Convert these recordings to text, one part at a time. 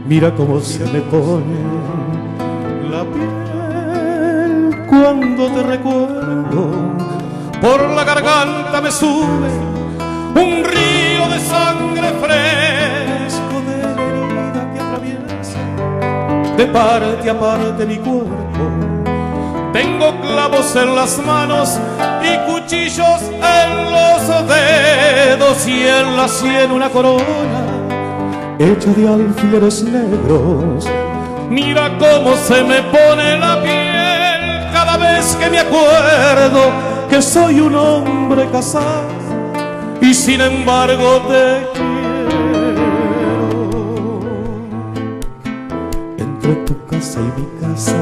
Mira cómo se me pone la piel cuando te recuerdo. Por la garganta me sube un río de sangre fresco de la herida que atraviesa de parte a parte mi cuerpo. Tengo clavos en las manos y cuchillos en los dedos y en la sien una corona hecha de alfileres negros. Mira cómo se me pone la piel cada vez que me acuerdo que soy un hombre casado y sin embargo te quiero. Entre tu casa y mi casa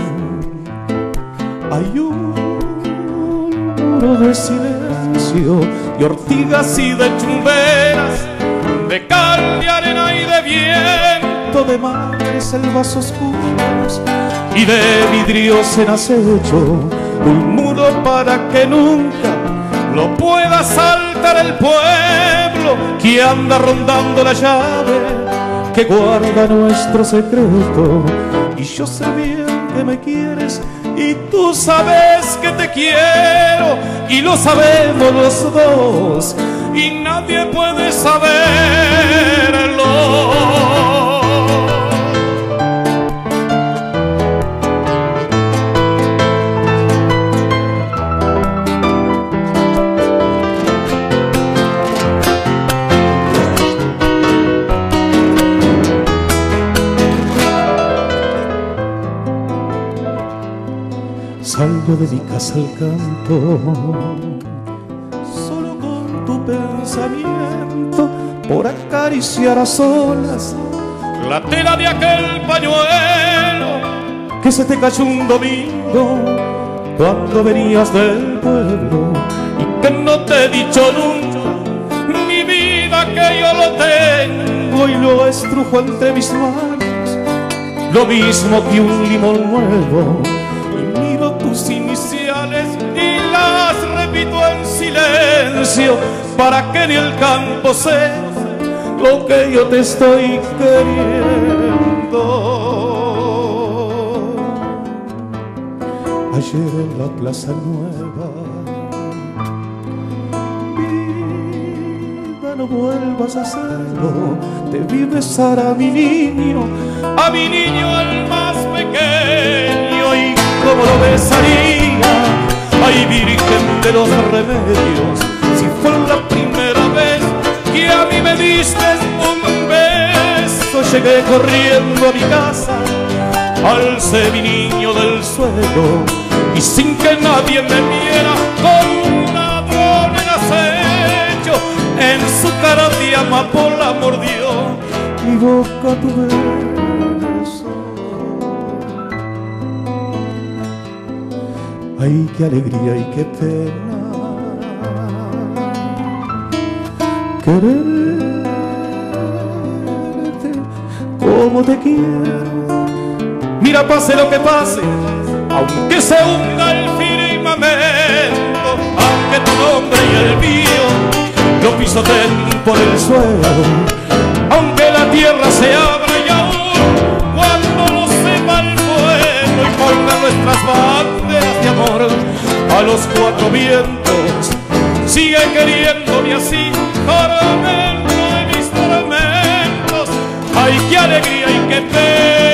hay un muro de silencio, de ortigas y de chumberas, de cal, de arena y de viento, de mares, selvas oscuras y de vidrios en acecho. Un muro para que nunca lo pueda saltar el pueblo que anda rondando la llave que guarda nuestro secreto. Y yo sé bien que me quieres y tú sabes que te quiero y lo sabemos los dos y nadie puede saberlo. Salgo de mi casa al campo, solo con tu pensamiento, por acariciar a solas la tela de aquel pañuelo que se te cayó un domingo cuando venías del pueblo y que no te he dicho nunca, mi vida, que yo lo tengo y lo estrujo entre mis manos, lo mismo que un limón nuevo. Tus iniciales y las repito en silencio para que ni el campo sepa lo que yo te estoy queriendo. Ayer en la Plaza Nueva, vida, no vuelvas a hacerlo. Debí besar a mi niño el más pequeño, y cómo lo besaría, ay Virgen de los Remedios, si fue la primera vez que a mí me diste un beso. Llegué corriendo a mi casa, alcé mi niño del suelo y sin que nadie me viera, con un ladrón en acecho, en su cara de amapola mordió mi boca tu beso. Ay, qué alegría y qué pena quererte como te quiero. Mira, pase lo que pase, aunque se hunda el firmamento, aunque tu nombre y el mío lo pisoteen por el suelo, aunque la tierra se abra y aún cuando lo sepa el pueblo y ponga nuestras banderas de amor a los cuatro vientos, sigue queriéndome así, tormento de mis tormentos. Ay, qué alegría y qué pena